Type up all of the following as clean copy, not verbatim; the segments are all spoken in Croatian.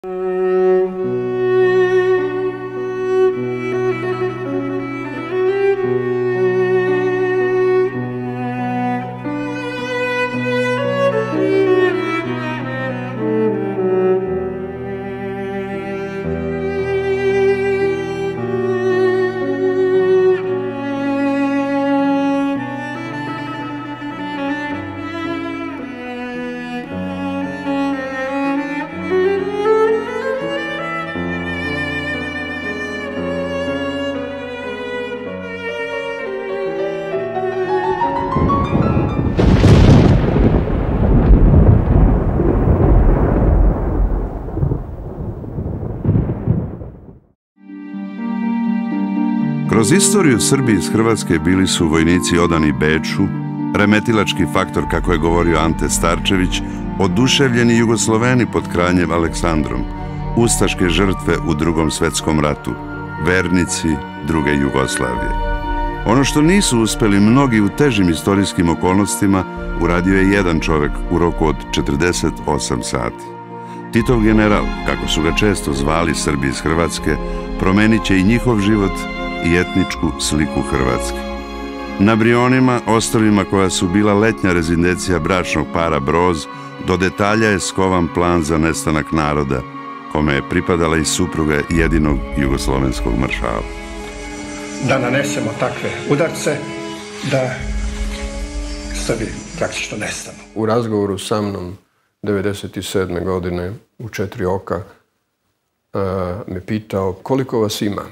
Kroz istoriju Srbije iz Hrvatske bili su vojnici odani Beču, remetilački faktor, kako je govorio Ante Starčević, oduševljeni Jugosloveni pod kraljem Aleksandrom, ustaške žrtve u Drugom svetskom ratu, vernici druge Jugoslavije. Ono što nisu uspeli mnogi u težim istorijskim okolnostima, uradio je jedan čovek u roku od 48 sati. Titov general, kako su ga često zvali Srbi iz Hrvatske, promenit će i njihov život i etničku sliku Hrvatske. Na Brionima, ostrvima koja su bila letnja rezidencija bračnog para Broz, do detalja je skovan plan za nestanak naroda, kome je pripadala i supruga jedinog jugoslovenskog maršala. Da nanesemo takve udarce, da Srbi praktično nestanu. U razgovoru sa mnom 1997. godine u 4 oka me pitao koliko vas ima.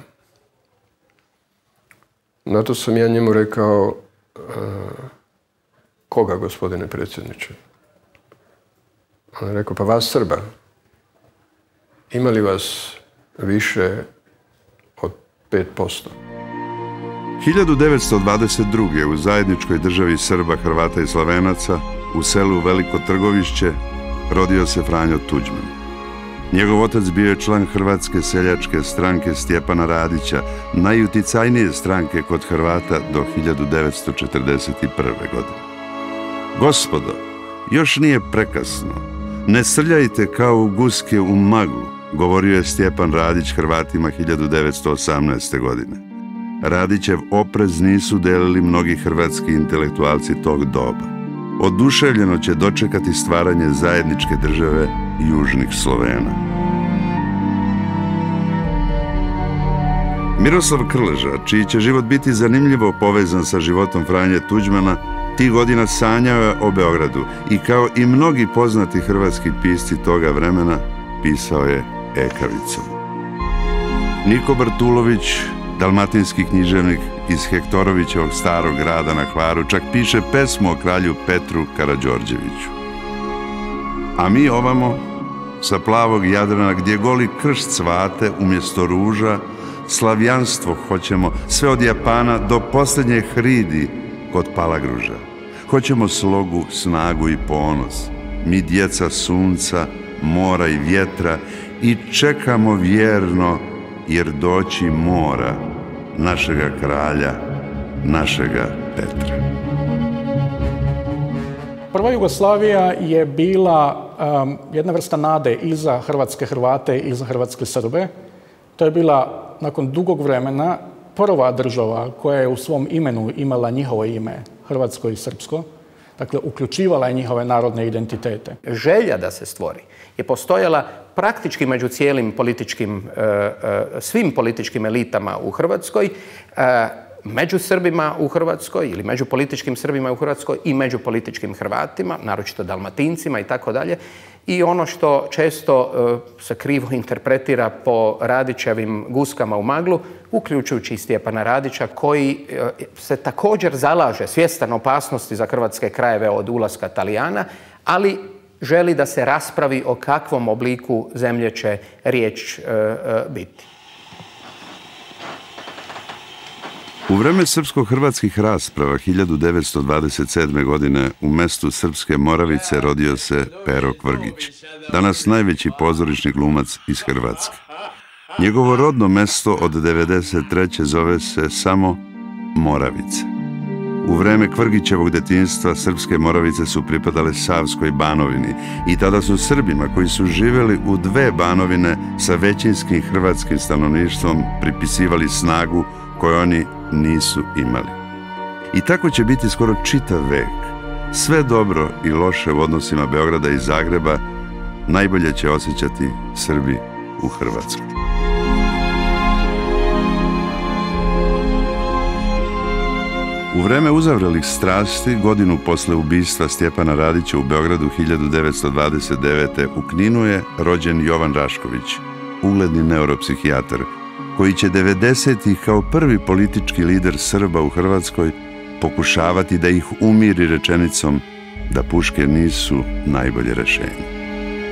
Na to sam ja njemu rekao, koga, gospodine predsjedniče? On je rekao, pa vas Srba. Ima li vas više od 5%? 1922. u zajedničkoj državi Srba, Hrvata i Slovenaca, u selu Veliko Trgovišće, rodio se Franjo Tuđman. Njegov otac bio je član Hrvatske seljačke stranke Stjepana Radića, najuticajnije stranke kod Hrvata do 1941. godine. Gospodo, još nije prekasno. Ne srljajte kao u guske u maglu, govorio je Stjepan Radić Hrvatima 1918. godine. Radićev oprez nisu delili mnogi hrvatski intelektualci tog doba. Oduševljeno će dočekati stvaranje zajedničke države južnih Slovena. Miroslav Krleža, čiji će život biti zanimljivo povezan sa životom Franje Tuđmana, tih godina sanjao je o Beogradu i kao i mnogi poznati hrvatski pisci toga vremena, pisao je ekavicom. Niko Bartulović, dalmatinski književnik iz Hektorovićevog starog grada na Hvaru, čak piše pesmu o kralju Petru Karađorđeviću. A mi ovamo, sa plavog Jadrana, gdje goli krš cvate umjesto ruža, slavjanstvo hoćemo, sve od Japana do posljednje hridi kod Palagruža. Hoćemo slogu, snagu i ponos, mi djeca sunca, mora i vjetra, i čekamo vjerno, jer doći mora našega kralja, našega Petra. Prva Jugoslavija je bila jedna vrsta nade i za hrvatske Hrvate i za hrvatske Srbe. To je bila, nakon dugog vremena, prva država koja je u svom imenu imala njihovo ime, hrvatsko i srpsko. Dakle, uključivala je njihove narodne identitete. Želja da se stvori je postojala praktički među svim političkim elitama u Hrvatskoj, među Srbima u Hrvatskoj ili među političkim Srbima u Hrvatskoj i među političkim Hrvatima, naročito Dalmatincima i tako dalje. I ono što često se krivo interpretira po Radićevim guskama u maglu, uključujući i Stjepana Radića, koji se također zalaže, svjestan opasnosti za hrvatske krajeve od ulaska Talijana, ali želi da se raspravi o kakvom obliku zemlje će riječ biti. U vreme srpsko-hrvatskih rasprava 1927. godine u mestu Srpske Moravice rodio se Pero Kvrgić, danas najveći pozorišni glumac iz Hrvatske. Njegovo rodno mesto od 1993. zove se samo Moravice. U vreme Kvrgićevog detinjstva srpske Moravice su pripadale Savskoj Banovini i tada su Srbima koji su živeli u dve Banovine sa većinskim hrvatskim stanovništvom pripisivali snagu koju oni nisu imali. I tako će biti skoro čitav vek. Sve dobro i loše u odnosima Beograda i Zagreba najbolje će osjećati Srbi u Hrvatskoj. U vreme uzavrelih strasti, godinu posle ubistva Stjepana Radića u Beogradu 1929. u Kninu je rođen Jovan Rašković, ugledni neuropsihijatar, koji će 90-ih kao prvi politički lider Srba u Hrvatskoj pokušavati da ih umiri rečenicom da puške nisu najbolje rešenje.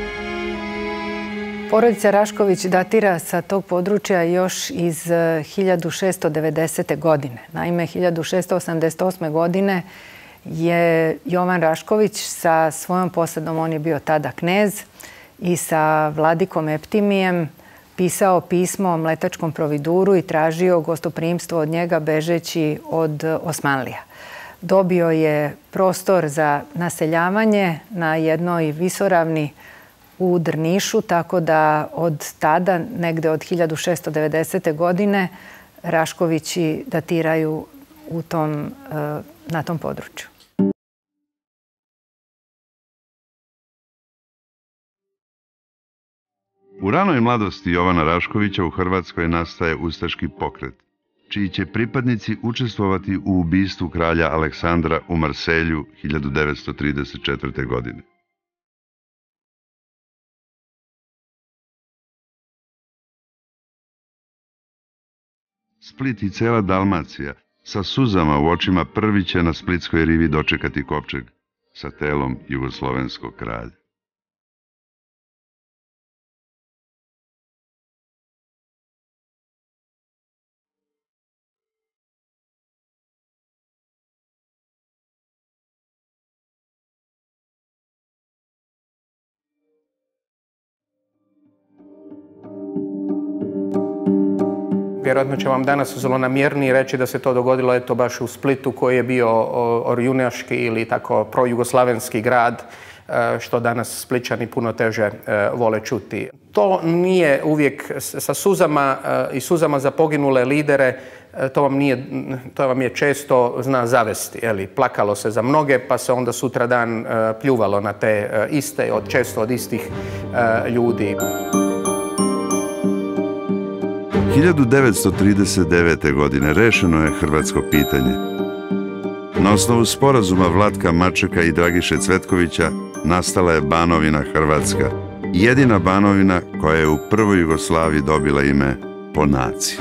Porodica Rašković datira sa tog područja još iz 1690. godine. Naime, 1688. godine je Jovan Rašković sa svojom posadom, on je bio tada knez, i sa vladikom Eptimijem pisao pismo Mletačkom providuru i tražio gostoprimstvo od njega bežeći od Osmanlija. Dobio je prostor za naseljavanje na jednoj visoravni u Drnišu, tako da od tada, negde od 1690. godine, Raškovići datiraju na tom području. U ranoj mladosti Jovana Raškovića u Hrvatskoj nastaje ustaški pokret, čiji će pripadnici učestvovati u ubistvu kralja Aleksandra u Marselju 1934. godine. Split i cela Dalmacija sa suzama u očima prvi će na Splitskoj rivi dočekati kovčeg sa telom jugoslovenskog kralja. Vjerojatno će vam danas zlonamjerniji reći da se to dogodilo eto baš u Splitu koji je bio orjunaški ili tako projugoslavenski grad, što danas Splićani puno teže vole čuti. To nije uvijek sa suzama i suzama za poginule lidere, to vam je često zna zavesti. Plakalo se za mnoge pa se onda sutradan pljuvalo na te iste, često od istih ljudi. 1939. godine rešeno je hrvatsko pitanje. Na osnovu sporazuma Vlatka Mačeka i Dragiše Cvetkovića nastala je Banovina Hrvatska, jedina Banovina koja je u prvoj Jugoslaviji dobila ime po naciji.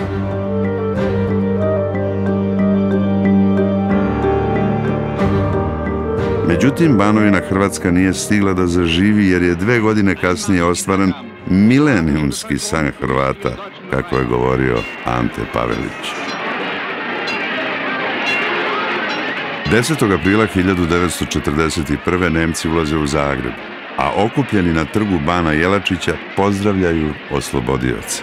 Međutim, Banovina Hrvatska nije stigla da zaživi jer je 2 godine kasnije ostvaren milenijumski san Hrvata, kako je govorio Ante Pavelić. 10. aprila 1941. Nemci ulaze u Zagreb, a okupljeni na trgu Bana Jelačića pozdravljaju oslobodioce.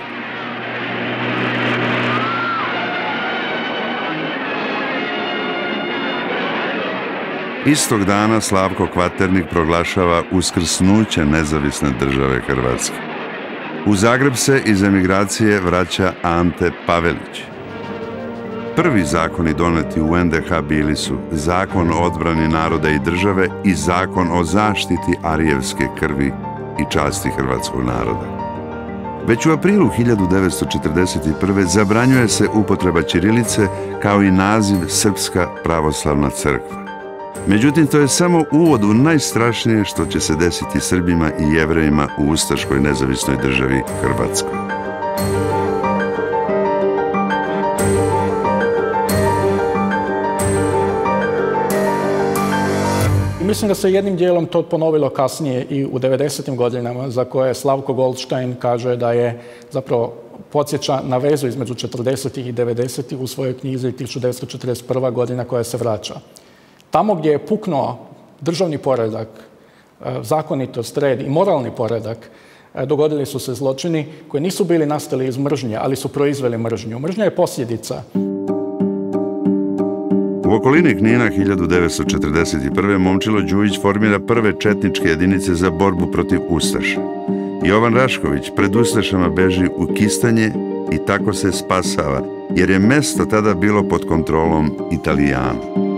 Istog dana Slavko Kvaternik proglašava uskrsnuće nezavisne države Hrvatske. U Zagreb se iz emigracije vraća Ante Pavelić. Prvi zakoni doneti u NDH bili su Zakon o odbrani naroda i države i Zakon o zaštiti arijevske krvi i časti hrvatskog naroda. Već u aprilu 1941. zabranjuje se upotreba ćirilice kao i naziv Srpska pravoslavna crkva. Međutim, to je samo uvod u najstrašnije što će se desiti Srbima i Jevrejima u ustaškoj nezavisnoj državi Hrvatskoj. Mislim da se jednim dijelom to ponovilo kasnije i u 90. godinama, za koje Slavko Goldstein kaže da je zapravo podsjeća na vezu između 40. i 90. u svojoj knjizi 1941. godina koja se vraća. Tamo gdje je puknuo državni poredak, zakonitost, red i moralni poredak, dogodili su se zločini koji nisu bili nastali iz mržnje, ali su proizveli mržnju. Mržnja je posljedica. U U okolini Knina 1941. Momčilo Đujić formira prve četničke jedinice za borbu protiv Ustaša. Jovan Rašković pred Ustašama beži u Kistanje i tako se spasava, jer je mesto tada bilo pod kontrolom Italijana.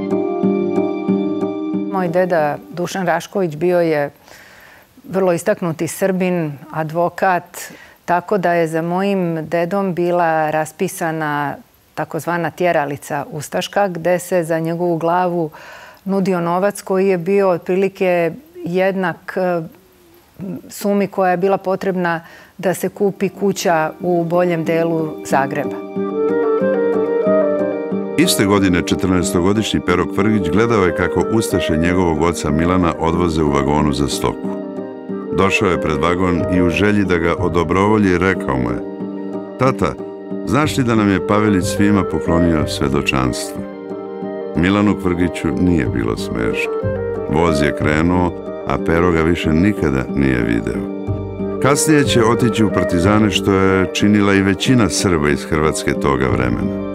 Moj deda Dušan Rašković bio je vrlo istaknuti Srbin, advokat, tako da je za mojim dedom bila raspisana takozvana tjeralica ustaška, gde se za njegovu glavu nudio novac koji je bio otprilike jednak sumi koja je bila potrebna da se kupi kuća u boljem delu Zagreba. Iste godine 14-godišnji Pero Kvrgić gledao je kako ustaše njegovog oca Milana odvoze u vagonu za stoku. Došao je pred vagon i u želji da ga odobrovolji rekao mu je: "Tata, znaš li da nam je Pavelić svima poklonio svedočanstvo?" Milanu Kvrgiću nije bilo smešno. Voz je krenuo, a Pero ga više nikada nije video. Kasnije će otići u partizane, što je činila i većina Srba iz Hrvatske toga vremena.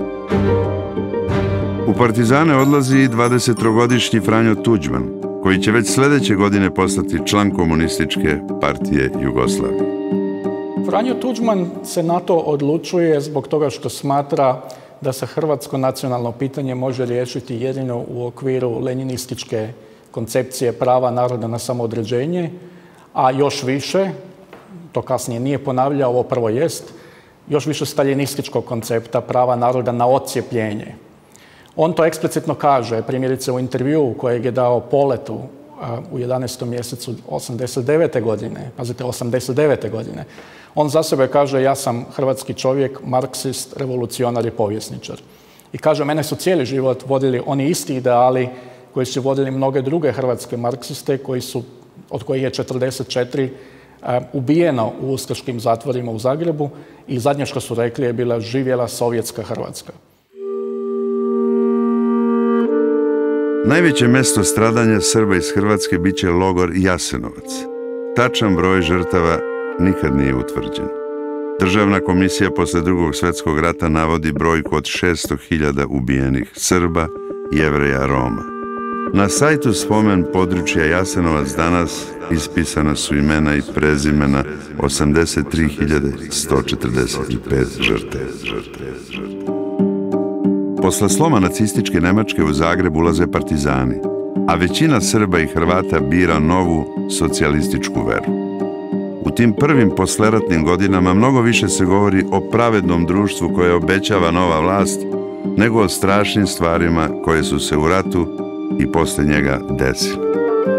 U partizane odlazi i 23-godišnji Franjo Tuđman, koji će već sljedeće godine postati član Komunističke partije Jugoslavije. Franjo Tuđman se na to odlučuje zbog toga što smatra da se hrvatsko nacionalno pitanje može riješiti jedino u okviru lenjinističke koncepcije prava naroda na samoodređenje, a još više, to kasnije nije ponavljao, ovo prvo jest, još više staljinističkog koncepta prava naroda na odcijepljenje. On to eksplicitno kaže, primjerice u intervjuu kojeg je dao Poletu u 11. mjesecu 89. godine, pazite, 89. godine, on za sebe kaže: "Ja sam hrvatski čovjek, marksist, revolucionar i povjesničar." I kaže: "Mene su cijeli život vodili oni isti ideali koji su vodili mnoge druge hrvatske marksiste, od kojih je 44 ubijeno u ustaškim zatvorima u Zagrebu, i zadnje što su rekli je bila: živjela sovjetska Hrvatska." Najveće mesto stradanja Srba iz Hrvatske bit će logor Jasenovac. Tačan broj žrtava nikad nije utvrđen. Državna komisija posle Drugog svjetskog rata navodi brojku od 600.000 ubijenih Srba, Jevreja, Roma. Na sajtu spomen područja Jasenovac danas ispisana su imena i prezimena 83.145 žrtava. Posle sloma nacističke Nemačke u Zagreb ulaze partizani, a većina Srba i Hrvata bira novu socijalističku veru. U tim prvim posleratnim godinama mnogo više se govori o pravednom društvu koje obećava nova vlast, nego o strašnim stvarima koje su se u ratu i posle njega desile.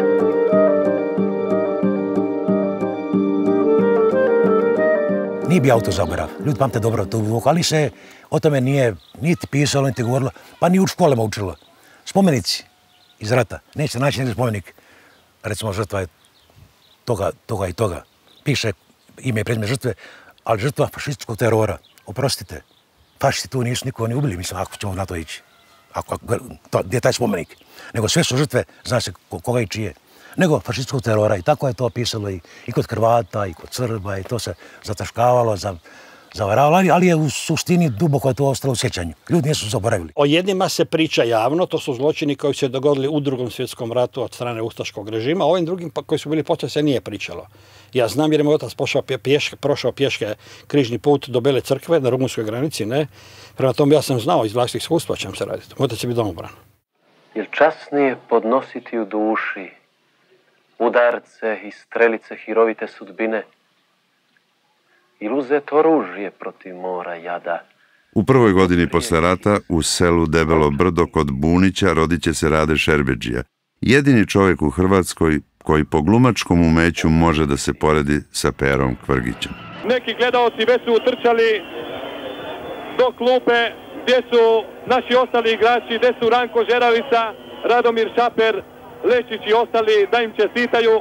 Nije bio autozaborav. Ljudi pamte dobro to, ali se o tome nije niti pisalo, niti govorilo, pa ni u školama učilo. Spomenici iz rata. Neće naći negdje spomenik, recimo žrtva je toga i toga. Piše ime i prezime žrtve, ali žrtva fašističkog terora. Oprostite, fašisti tu nisu nikoga ni ubili, mislim, ako ćemo na to ići. Gdje je taj spomenik? Nego sve su žrtve, zna se koga i čije. Nego fašističkog terora, i tako je to pisalo i kod Hrvata, i kod Srba, i to se zataškavalo, zavaravalo, ali je u suštini duboko to ostalo u sjećanju. Ljudi nisu zaboravili. O jednima se priča javno, to su zločini koji su se dogodili u Drugom svjetskom ratu od strane ustaškog režima, a ovim drugim koji su bili poslije se nije pričalo. Ja znam jer je moj otac prošao pješke križni put do Bele crkve na rumunskoj granici, ne? Prema tome ja sam znao iz vlastitih iskustva čem se raditi. Moj otac je bio domobran. Jer časnije podnositi u duši udarce i strelice hirovite sudbine ili uzet oružje protiv mora jada. U prvoj godini posle rata u selu Debelo Brdo kod Bunića rodit će se Rade Šerbedžija, jedini čovjek u Hrvatskoj koji po glumačkom umeću može da se poredi sa Perom Kvrgićem. Neki gledaoci već su utrčali do klupe gdje su naši ostali igrači, gdje su Ranko Žeravica, Radomir Šaper, Lečić i ostali, da im čestitaju.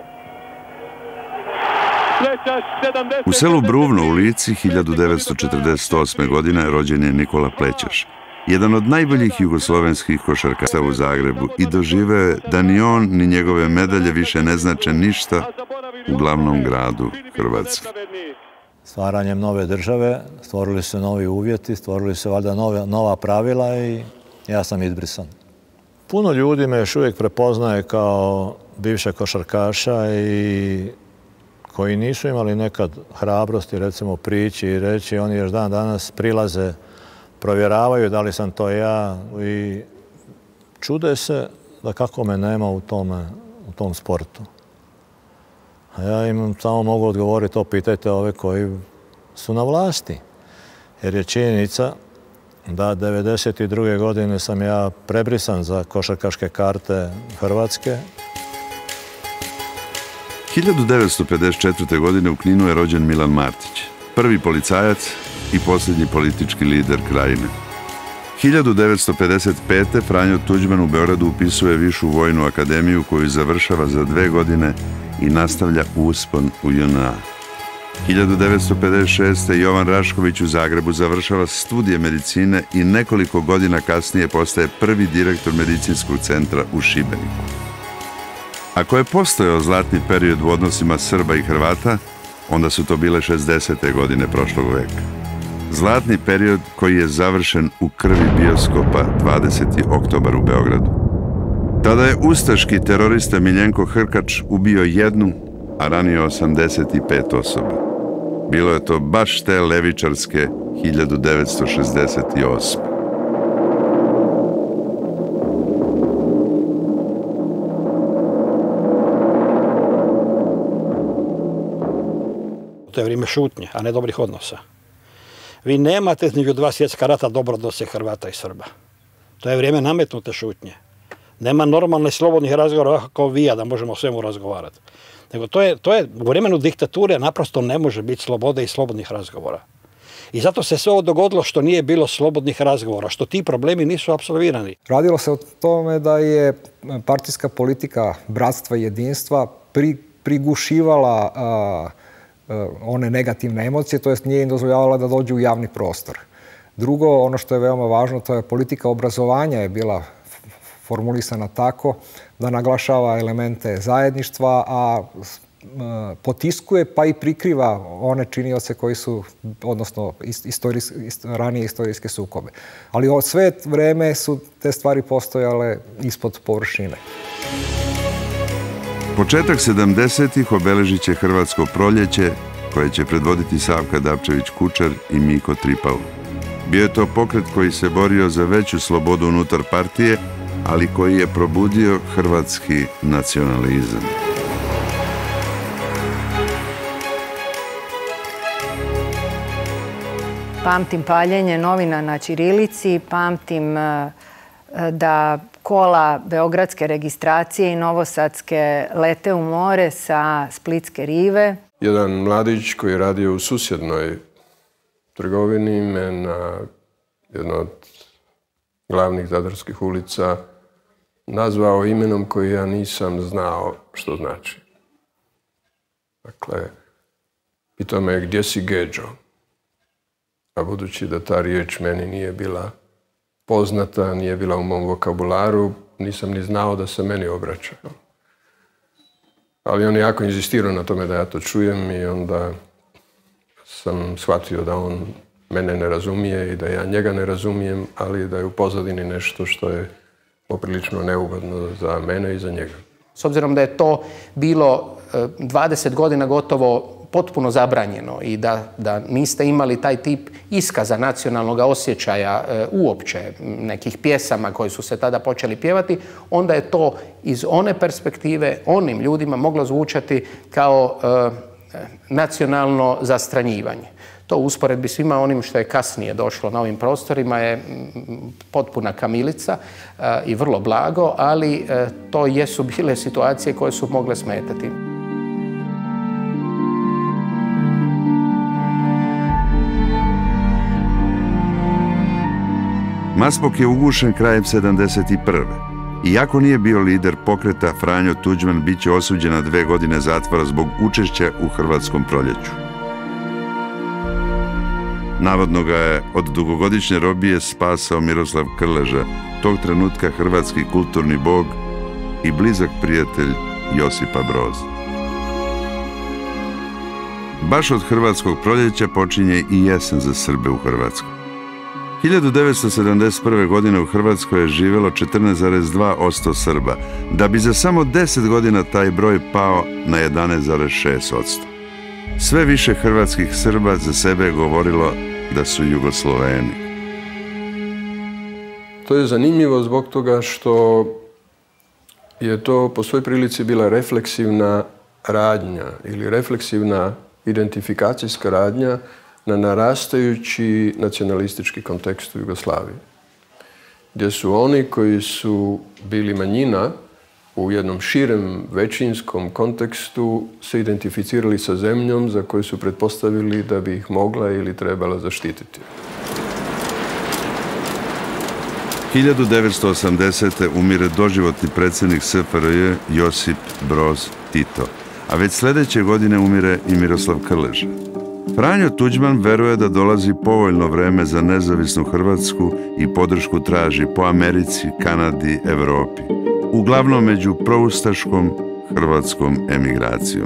U selu Bruvno u Lici 1948. godine rođen je Nikola Plećaš, jedan od najboljih jugoslovenskih košarkaša u Zagrebu, i doživeo je da ni on ni njegove medalje više ne znače ništa u glavnom gradu Hrvatske. Stvaranjem nove države stvorili se novi uvjeti, stvorili se valjda nova pravila i ja sam izbrisan. Puno ljudi me još uvijek prepoznaje kao bivša košarkaša i koji nisu imali nekad hrabrosti, recimo, prići i reći, oni još dan danas prilaze, provjeravaju da li sam to ja i čude se da kako me nema u tom sportu. A ja im samo mogu odgovoriti, to pitajte ove koji su na vlasti. Jer je činjenica da 1992. godine sam ja prebrisan za košarkaške karte Hrvatske. 1954. godine u Kninu je rođen Milan Martić, prvi policajac i posljednji politički lider krajine. 1955. Franjo Tuđman u Beogradu upisuje Višu vojnu akademiju koju završava za 2 godine i nastavlja uspon u JNA. 1956. Jovan Rašković u Zagrebu završava studije medicine i nekoliko godina kasnije postaje prvi direktor medicinskog centra u Šibeniku. Ako je postojao zlatni period u odnosima Srba i Hrvata, onda su to bile 60. godine prošlog veka. Zlatni period koji je završen u krvi bioskopa 20. oktobar u Beogradu. Tada je ustaški terorista Miljenko Hrkač ubio 1, a ranio 85 osoba. Bilo je to baš te levičarske 1968. To je vrijeme šutnje, a ne dobrih odnosa. Vi nemate između 2 svjetska rata dobro odnose Hrvata i Srba. To je vrijeme nametnute šutnje. Nema normalnih slobodnih razgovora kao vi, da možemo o svemu razgovarati. Nego to je u vremenu diktature naprosto ne može biti slobode i slobodnih razgovora. I zato se sve ovo dogodilo što nije bilo slobodnih razgovora, što ti problemi nisu apsolvirani. Radilo se o tome da je partijska politika bratstva i jedinstva prigušivala one negativne emocije, to jest nije im dozvoljavala da dođu u javni prostor. Drugo, ono što je veoma važno, to je politika obrazovanja je bila formulisana tako da naglašava elemente zajedništva, a potiskuje pa i prikriva one činioce koji su, odnosno ranije istorijske sukobe. Ali sve vreme su te stvari postojale ispod površine. Početak 70-ih obeležit će Hrvatsko proljeće, koje će predvoditi Savka Dabčević-Kučar i Miko Tripao. Bio je to pokret koji se borio za veću slobodu unutar partije, ali koji je probudio hrvatski nacionalizam. Pamtim paljenje novina na ćirilici, pamtim da kola beogradske registracije i novosadske lete u more sa Splitske rive. Jedan mladić koji je radio u susjednoj trgovini me na jednoj od glavnih zadarskih ulica nazvao imenom koji ja nisam znao što znači. Dakle, pitao me gdje si Geđo? A budući da ta riječ meni nije bila poznata, nije bila u mom vokabularu, nisam ni znao da se meni obraća. Ali on je jako inzistirao na tome da ja to čujem i onda sam shvatio da on mene ne razumije i da ja njega ne razumijem, ali da je u pozadini nešto što je poprilično neugodno za mene i za njega. S obzirom da je to bilo 20 godina gotovo potpuno zabranjeno i da niste imali taj tip iskaza nacionalnog osjećaja uopće, nekih pjesama koji su se tada počeli pjevati, onda je to iz one perspektive onim ljudima moglo zvučati kao nacionalno zastranjivanje. To u usporedbi svima onim što je kasnije došlo na ovim prostorima je potpuna kamilica i vrlo blago, ali to jesu bile situacije koje su mogle smetati. Maspok je ugušen krajem 1971. Iako nije bio lider pokreta, Franjo Tuđman bit će osuđen na 2 godine zatvora zbog učešća u Hrvatskom proljeću. Navodno ga je od dugogodišnje robije spasao Miroslav Krleža, tog trenutka hrvatski kulturni bog i blizak prijatelj Josipa Broza. Baš od Hrvatskog proljeća počinje i jesen za Srbe u Hrvatskoj. 1971. godine u Hrvatskoj je živjelo 14,2% Srba, da bi za samo 10 godina taj broj pao na 11,6%. Sve više hrvatskih Srba za sebe je govorilo da su Jugosloveni. To je zanimljivo zbog toga što je to po svoj prilici bila refleksivna radnja ili refleksivna identifikacijska radnja na narastajući nacionalistički kontekst u Jugoslaviji, gdje su oni koji su bili manjina u jednom širem većinskom kontekstu se identificirali sa zemljom za koju su pretpostavili da bi ih mogla ili trebala zaštititi. 1980. umire doživotni predsjednik SFRJ Josip Broz Tito, a već sljedeće godine umire i Miroslav Krleža. Franjo Tuđman veruje da dolazi povoljno vreme za nezavisnu Hrvatsku i podršku traži po Americi, Kanadi, Europi, uglavnom među proustaškom hrvatskom emigracijom.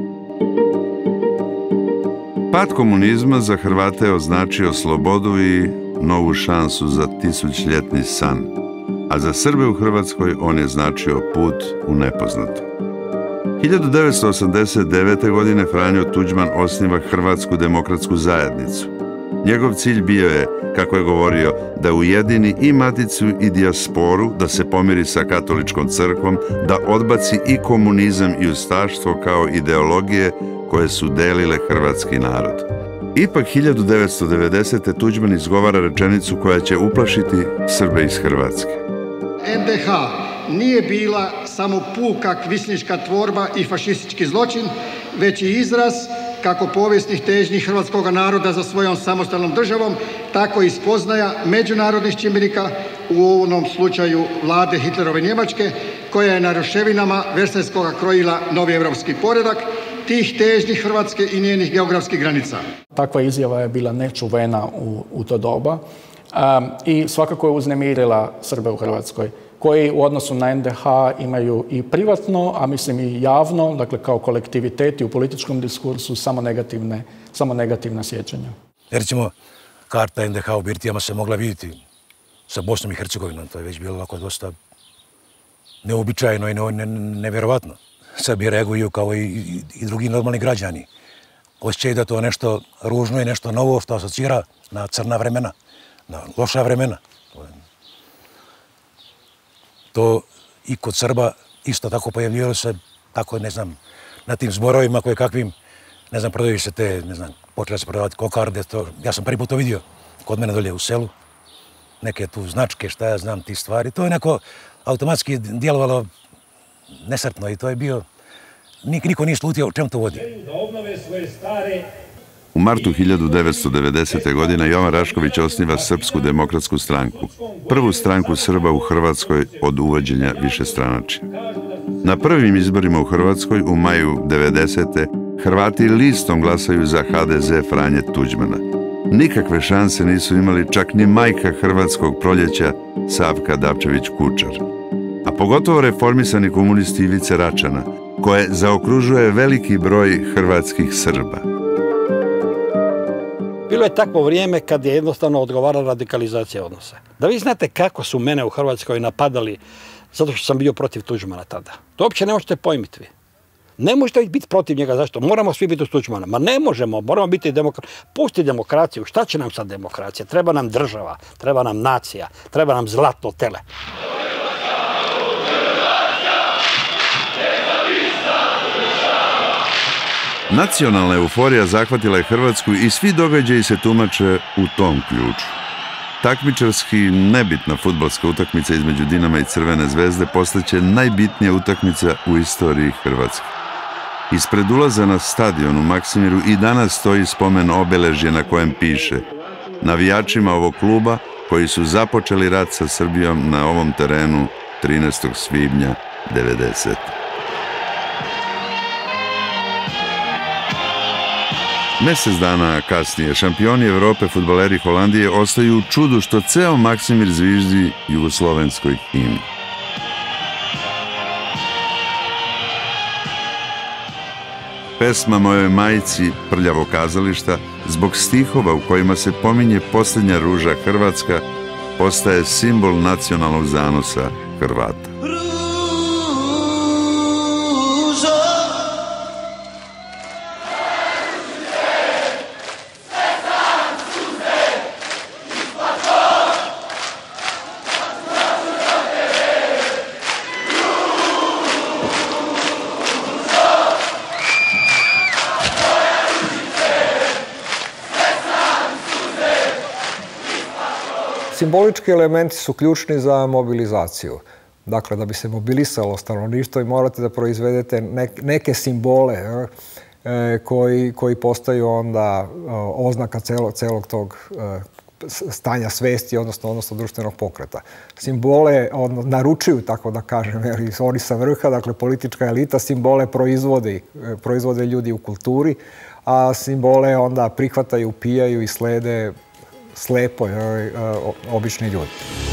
Pad komunizma za Hrvate je označio slobodu i novu šansu za tisućljetni san, a za Srbe u Hrvatskoj on je značio put u nepoznato. 1989. godine Franjo Tuđman osniva Hrvatsku demokratsku zajednicu. Njegov cilj bio je, kako je govorio, da ujedini i maticu i dijasporu, da se pomiri sa katoličkom crkvom, da odbaci i komunizam i ustaštvo kao ideologije koje su delile hrvatski narod. Ipak 1990. Tuđman izgovara rečenicu koja će uplašiti Srbe iz Hrvatske. NDH nije bila samo puka kvislinška tvorba i fašistički zločin, već i izraz kako povijesnih težnji hrvatskog naroda za svojom samostalnom državom, tako i spoznaja međunarodnih čimbenika, u ovom slučaju vlade Hitlerove Njemačke, koja je na ruševinama Versajskoga krojila novi evropski poredak, tih težnji Hrvatske i njenih geografskih granica. Takva izjava je bila nečuvena u to doba i svakako je uznemirila Srbe u Hrvatskoj, koji u odnosu na NDH imaju i privatno, a mislim i javno, dakle kao kolektiviteti u političkom diskursu, samo negativna sjećanja. Recimo, karta NDH u birtijama se mogla vidjeti sa Bosnom i Hercegovinom. To je već bilo ovako dosta neobičajno i nevjerovatno. Srbi reaguju kao i drugi normalni građani. Osjećaju da to je nešto ružno i nešto novo što asocira na crna vremena, na loša vremena. To i kod Srba isto tako pojavljivalo se, tako ne znam, na tim zborovima koje kakvim, ne znam, prodaju se te, ne znam, počeli se prodavati kokarde, to, ja sam prvi put to vidio kod mene dolje u selu, neke tu značke, šta ja znam, ti stvari, to je neko automatski djelovalo nesretno i to je bio, niko nije slutio o čem to vodi. U martu 1990. godine Jovan Rašković osniva Srpsku demokratsku stranku, prvu stranku Srba u Hrvatskoj od uvođenja višestranačja. Na prvim izborima u Hrvatskoj u maju 90. Hrvati listom glasaju za HDZ Franje Tuđmana. Nikakve šanse nisu imali čak ni majka hrvatskog proljeća Savka Dabčević-Kučar, a pogotovo reformisani komunisti Ivice Račana, koje zaokružuje veliki broj hrvatskih Srba. Bilo je takvo vrijeme kad je jednostavno odgovarala radikalizacija odnosa. Da vi znate kako su mene u Hrvatskoj napadali zato što sam bio protiv Tuđmana tada. To uopće ne možete pojmiti vi. Ne možete biti protiv njega, zašto? Moramo svi biti uz Tuđmana. Ma ne možemo, moramo biti demokrati. Pusti demokraciju, šta će nam sad demokracija? Treba nam država, treba nam nacija, treba nam zlatno tele. Nacionalna euforija zahvatila je Hrvatsku i svi događaji se tumače u tom ključu. Takmičarski nebitna fudbalska utakmica između Dinama i Crvene zvezde postaće najbitnija utakmica u istoriji Hrvatske. Ispred ulaza na stadion u Maksimiru i danas stoji spomen obeležje na kojem piše: navijačima ovog kluba koji su započeli rat sa Srbijom na ovom terenu 13. svibnja 90. Mjesec dana kasnije šampioni Evrope fudbaleri Holandije ostaju u čudu što ceo Maksimir zviždi jugoslovenskoj himni. pesma Mojoj majci Prljavo kazališta, zbog stihova u kojima se pominje posljednja ruža Hrvatska, postaje simbol nacionalnog zanosa Hrvata. Simbolički elementi su ključni za mobilizaciju. Dakle, da bi se mobilisalo stanovništvo, morate da proizvedete neke simbole koji postaju onda oznaka celog tog stanja svesti, odnosno društvenog pokreta. Simbole naručuju, tako da kažem, oni sa vrha, dakle politička elita, simbole proizvode ljudi u kulturi, a simbole onda prihvataju, upijaju i slede slepo obični ljudi.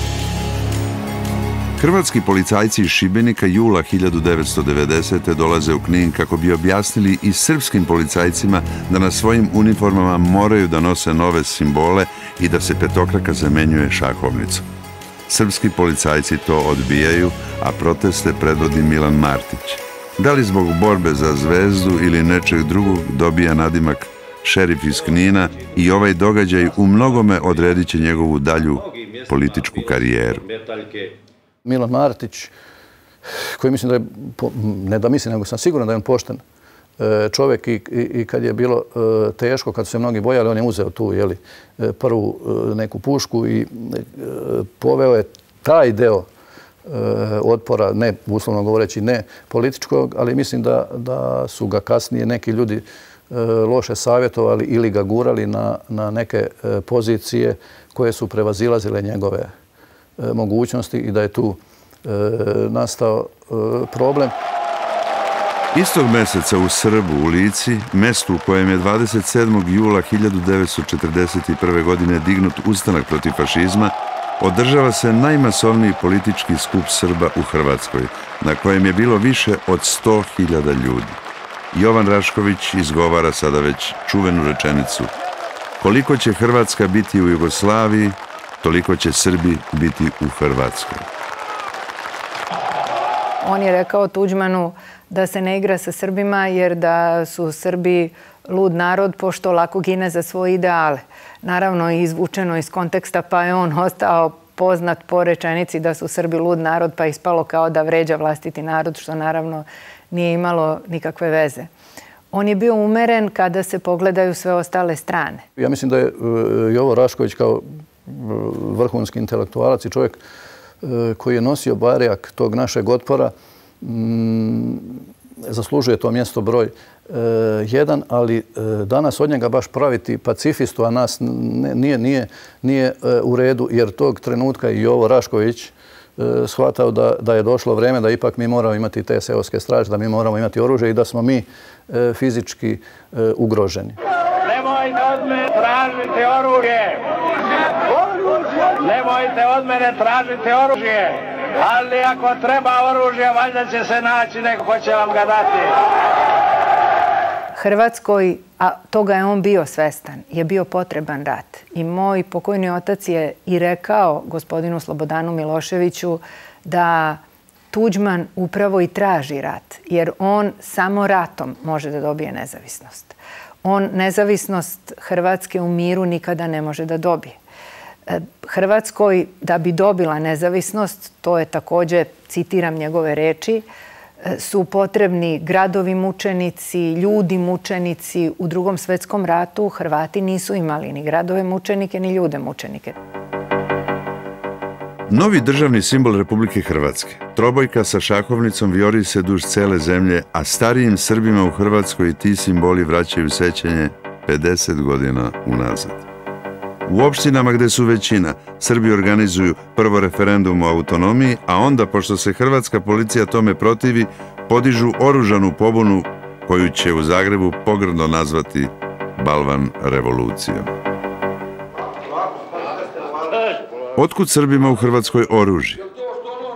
Hrvatski policajci iz Šibenika jula 1990. dolaze u Knin kako bi objasnili i srpskim policajcima da na svojim uniformama moraju da nose nove simbole i da se petokraka zamenjuje šahovnicom. Srpski policajci to odbijaju, a proteste predvodi Milan Martić. Da li zbog borbe za zvezdu ili nečeg drugog dobija nadimak šerif iz Knina i ovaj događaj u mnogome odredit će njegovu dalju političku karijeru. Milan Martić, koji mislim da je, ne da mislim, nego sam siguran da je on pošten čovjek i kad je bilo teško, kad su se mnogi bojali, on je uzeo tu prvu neku pušku i poveo je taj deo otpora, ne uslovno govoreći ne političkog, ali mislim da su ga kasnije neki ljudi loše savjetovali ili ga gurali na neke pozicije koje su prevazilazile njegove mogućnosti i da je tu nastao problem. Istog meseca u Srbu, u Lici, mestu u kojem je 27. jula 1941. godine dignut ustanak protiv fašizma, održava se najmasovniji politički skup Srba u Hrvatskoj, na kojem je bilo više od 100.000 ljudi. Jovan Rašković izgovara sada već čuvenu rečenicu: koliko će Hrvatska biti u Jugoslaviji, toliko će Srbi biti u Hrvatskoj. On je rekao Tuđmanu da se ne igra sa Srbima jer da su Srbi lud narod pošto lako gine za svoje ideale. Naravno, izvučeno iz konteksta, pa je on ostao poznat po rečenici da su Srbi lud narod, pa ispalo kao da vređa vlastiti narod, što naravno nije imalo nikakve veze. On je bio umeren kada se pogledaju sve ostale strane. Ja mislim da je Jovo Rašković kao vrhunski intelektualac i čovjek koji je nosio barjak tog našeg otpora zaslužuje to mjesto broj 1, ali danas od njega baš praviti pacifistu, a nas nije u redu, jer tog trenutka i Jovo Rašković shvatao da je došlo vrijeme da ipak mi moramo imati te seoske straže, da mi moramo imati oružje i da smo mi fizički ugroženi. Nemojte od mene tražiti oružje! Nemojte od mene tražiti oružje! Ali ako treba oružje, valjda će se naći neko ko će vam ga dati. Hrvatskoj, a toga je on bio svestan, je bio potreban rat. I moj pokojni otac je i rekao gospodinu Slobodanu Miloševiću da Tuđman upravo i traži rat, jer on samo ratom može da dobije nezavisnost. On nezavisnost Hrvatske u miru nikada ne može da dobije. Hrvatskoj, da bi dobila nezavisnost, to je također, citiram njegove reči, su potrebni gradovi mučenici, ljudi mučenici. U Drugom svjetskom ratu Hrvati nisu imali ni gradove mučenike, ni ljude mučenike. Novi državni simbol Republike Hrvatske, trobojka sa šahovnicom, vijori se duž cele zemlje, a starijim Srbima u Hrvatskoj ti simboli vraćaju sećanje 50 godina unazad. U opštinama gde su većina, Srbi organizuju prvo referendum o autonomiji, a onda, pošto se hrvatska policija tome protivi, podižu oružanu pobunu koju će u Zagrebu pogrdno nazvati Balvan revolucijom. Otkud Srbima u Hrvatskoj oružje?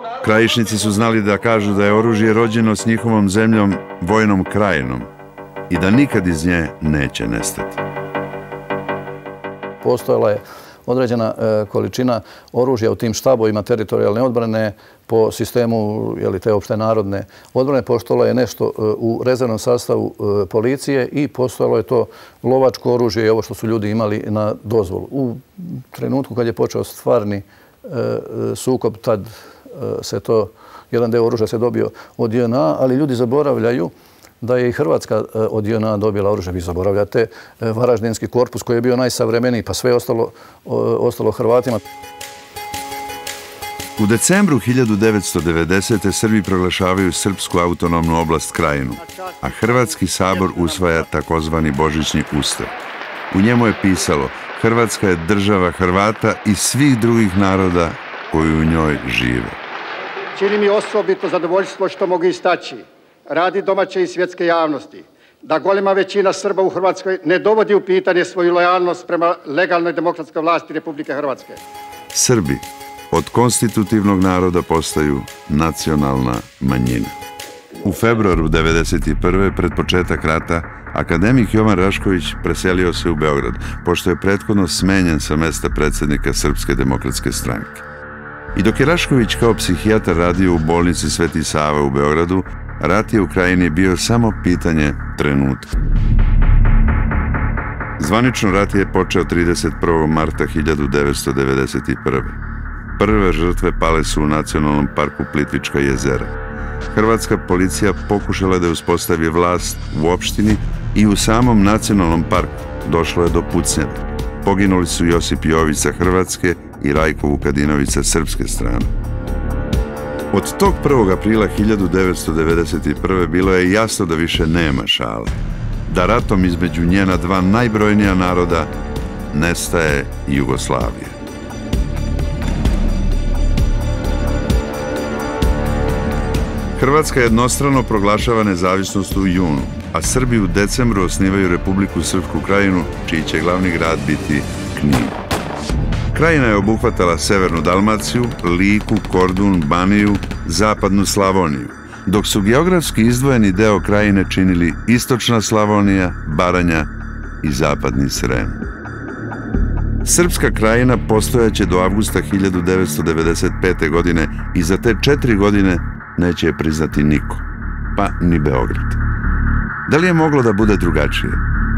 Krajišnici su znali da kažu da je oružje rođeno s njihovom zemljom, vojnom krajinom. i da nikad iz nje neće nestati. Postojala je određena količina oružja u tim štabovima teritorijalne odbrane po sistemu te opšte narodne odbrane. Postojalo je nešto u rezervnom sastavu policije i postojalo je to lovačko oružje i ovo što su ljudi imali na dozvolu. U trenutku kad je počeo stvarni sukob, tad se to, jedan deo oružja se dobio od JNA, ali ljudi zaboravljaju da je i Hrvatska od JNA dobila oružje. Vi zaboravljate Varaždinski korpus koji je bio najsavremeniji, pa sve ostalo Hrvatima. U decembru 1990. Srbi proglašavaju Srpsku autonomnu oblast Krajinu, a Hrvatski sabor usvaja takozvani Božićni ustav. U njemu je pisalo: Hrvatska je država Hrvata i svih drugih naroda koji u njoj žive. Čini mi osobito zadovoljstvo što mogu istaći radi domaće i svjetske javnosti da golema većina Srba u Hrvatskoj ne dovodi u pitanje svoju lojalnost prema legalnoj demokratskoj vlasti Republike Hrvatske. Srbi od konstitutivnog naroda postaju nacionalna manjina. U februaru 1991. pred početak rata, akademik Jovan Rašković preselio se u Beograd, pošto je prethodno smenjen sa mesta predsjednika Srpske demokratske stranke. I dok je Rašković kao psihijatar radio u bolnici Sveti Sava u Beogradu, rat je u Krajini bio samo pitanje trenutka. Zvanično rat je počeo 31. marta 1991. Prve žrtve pale su u Nacionalnom parku Plitvička jezera. Hrvatska policija pokušala da uspostavi vlast u opštini i u samom Nacionalnom parku došlo je do pucnjave. Poginuli su Josip Jović sa hrvatske i Rajko Vukadinović sa srpske strane. Od tog 1. aprila 1991. bilo je jasno da više nema šale, da ratom između njena dva najbrojnija naroda nestaje Jugoslavija. Hrvatska jednostrano proglašava nezavisnost u junu, a Srbi u decembru osnivaju Republiku Srpsku Krajinu, čiji će glavni grad biti Knin. Krajina je obuhvatala severnu Dalmaciju, Liku, Kordun, Baniju, zapadnu Slavoniju, dok su geografski izdvojeni deo Krajine činili istočna Slavonija, Baranja i zapadni Srem. Srpska Krajina postojaće do avgusta 1995. godine i za te 4 godine neće je priznati niko, pa ni Beograd. Da li je moglo da bude drugačije?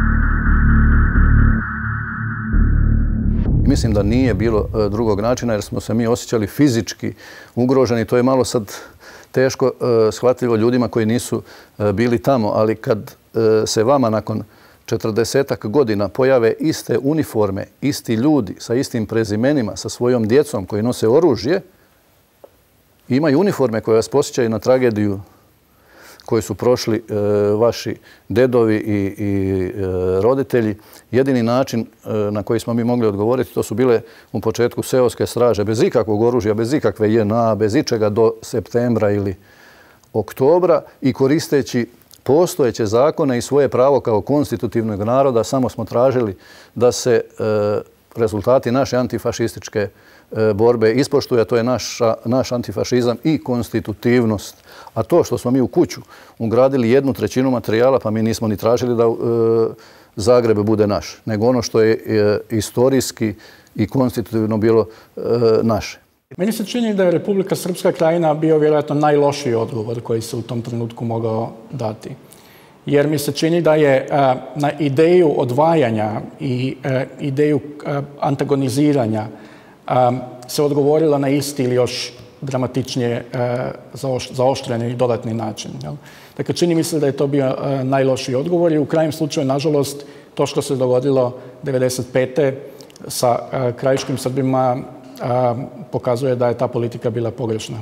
Mislim da nije bilo drugog načina jer smo se mi osjećali fizički ugroženi. To je malo sad teško shvatljivo ljudima koji nisu bili tamo, ali kad se vama nakon 40 godina pojave iste uniforme, isti ljudi sa istim prezimenima, sa svojom djecom koji nose oružje, imaju uniforme koje vas posjećaju na tragediju koju su prošli vaši dedovi i roditelji. Jedini način na koji smo mi mogli odgovoriti, to su bile u početku seoske straže, bez ikakvog oružja, bez ikakve JNA, bez ičega do septembra ili oktobra i koristeći postojeće zakone i svoje pravo kao konstitutivnog naroda, samo smo tražili da se rezultati naše antifašističke borbe ispoštuje, a to je naš antifašizam i konstitutivnost. A to što smo mi u kuću ugradili 1/3 materijala, pa mi nismo ni tražili da Zagreb bude naš, nego ono što je istorijski i konstitutivno bilo naše. Meni se čini da je Republika Srpska Krajina bio vjerojatno najlošiji odgovor koji se u tom trenutku mogao dati. Jer mi se čini da je na ideju odvajanja i ideju antagoniziranja se odgovorila na isti ili još dramatičnije zaoštreni i dodatni način. Dakle, čini mi se da je to bio najlošiji odgovor i u krajnjem slučaju, nažalost, to što se dogodilo 1995. sa krajiškim Srbima pokazuje da je ta politika bila pogrešna.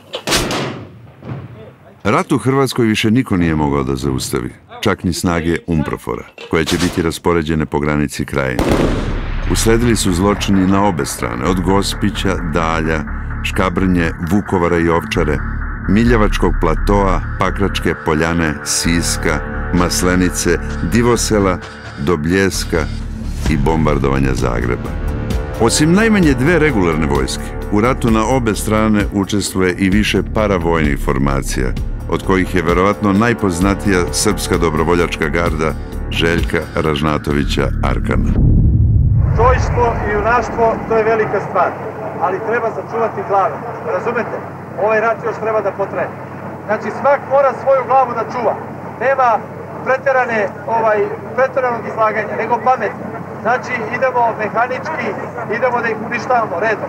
Rat u Hrvatskoj više niko nije mogao da zaustavi, čak ni snage UNPROFOR-a, koje će biti raspoređene po granici Krajine. Usledili su zločini na obe strane, od Gospića, Dalja, Škabrnje, Vukovara i Ovčare, Miljevačkog platoa, Pakračke poljane, Siska, Maslenice, Divosela do Bljeska i bombardovanja Zagreba. Osim najmanje 2 regularne vojske, u ratu na obe strane učestvuje i više paravojnih formacija, od kojih je verovatno najpoznatija srpska dobrovoljačka garda Željka Ražnatovića Arkana. Čojstvo i junaštvo, to je velika stvar, ali treba sačuvati glave. Razumete? Ovaj rat još treba da potraje. Znači, svak mora svoju glavu da čuva. Nema preteranog izlaganja, nego pametno. Znači, idemo mehanički, idemo da ih uništavamo redom.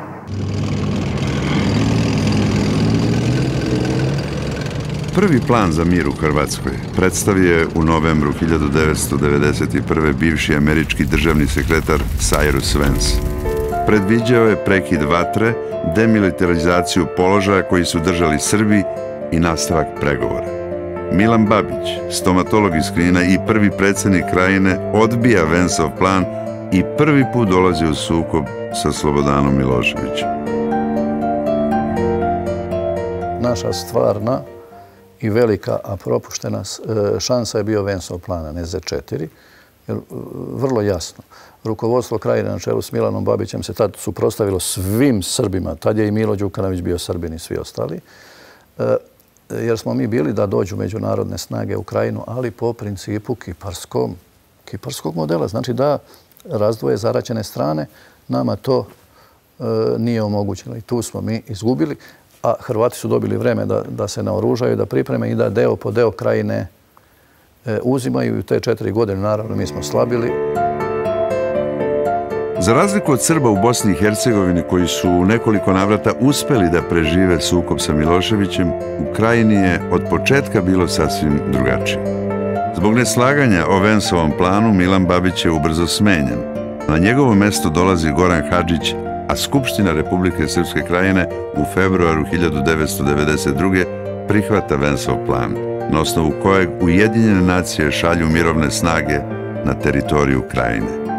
Prvi plan za mir u Hrvatskoj predstavio je u novembru 1991. bivši američki državni sekretar Cyrus Vance. Predviđao je prekid vatre, demilitarizaciju položaja koji su držali Srbi i nastavak pregovora. Milan Babić, stomatolog iz Knina i prvi predsjednik Krajine, odbija Vanceov plan i prvi put dolazi u sukob sa Slobodanom Miloševićem. Naša stvarna i velika, a propuštena šansa je bio Vanceov plan, a ne Z4. Vrlo jasno. Rukovodstvo Krajine na čelu s Milanom Babićem se tad suprotstavilo svim Srbima. Tad je i Milo Đukanović bio Srbin i svi ostali. Jer smo mi bili da dođu međunarodne snage u Krajinu, ali po principu kiparskog modela. Znači da razdvoje zaraćene strane, nama to nije omogućeno. I tu smo mi izgubili. A Hrvati su dobili vreme da se naoružaju, da pripreme i da deo po deo Krajine uzimaju. I u te 4 godine, naravno, mi smo slabili. Za razliku od Srba u Bosni i Hercegovini, koji su u nekoliko navrata uspeli da prežive sukob sa Miloševićem, u Krajini je od početka bilo sasvim drugačije. Zbog neslaganja o Vanceovom planu, Milan Babić je ubrzo smenjen. Na njegovo mesto dolazi Goran Hadžić, a Skupština Republike Srpske Krajine u februaru 1992. prihvata Vanceov plan, na osnovu kojeg Ujedinjene nacije šalju mirovne snage na teritoriju Krajine.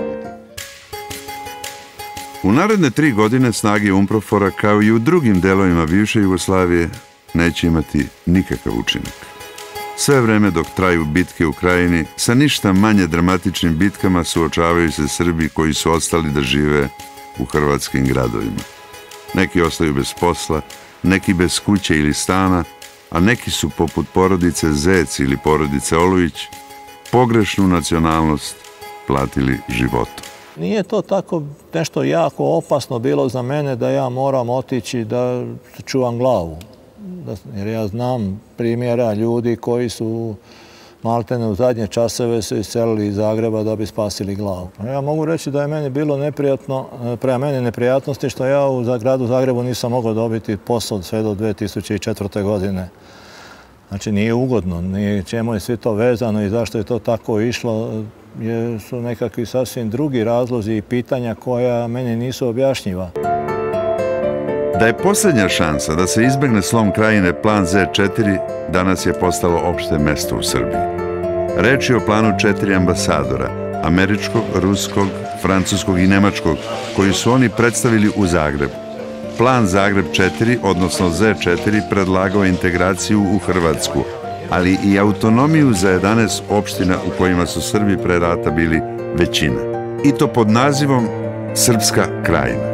U naredne 3 godine snage UNPROFOR-a, kao i u drugim delovima bivše Jugoslavije, neće imati nikakav učinak. Sve vreme dok traju bitke u Krajini, sa ništa manje dramatičnim bitkama suočavaju se Srbi koji su ostali da žive u hrvatskim gradovima. Neki ostaju bez posla, neki bez kuće ili stana, a neki su, poput porodice Zec ili porodice Olujić, pogrešnu nacionalnost platili životom. Nije to tako nešto jako opasno bilo za mene da ja moram otići da čuvam glavu. Jer ja znam primjera ljudi koji su maltene u zadnje časove se iselili iz Zagreba da bi spasili glavu. Ja mogu reći da je meni bilo neprijatno, prema meni neprijatnosti što ja u gradu Zagrebu nisam mogao dobiti posao sve do 2004. godine. Znači nije ugodno, čemu je sve to vezano i zašto je to tako išlo, su nekakvi sasvim drugi razlozi i pitanja koja meni nisu objašnjiva. Da je posljednja šansa da se izbegne slom Krajine plan Z4, danas je postalo opšte mesto u Srbiji. Reč je o planu 4 ambasadora, američkog, ruskog, francuskog i nemačkog, koji su oni predstavili u Zagrebu. Plan Zagreb 4, odnosno Z4, predlagao integraciju u Hrvatsku, ali i autonomiju za 11 opština u kojima su Srbi pre rata bili većina. I to pod nazivom Srpska Krajina.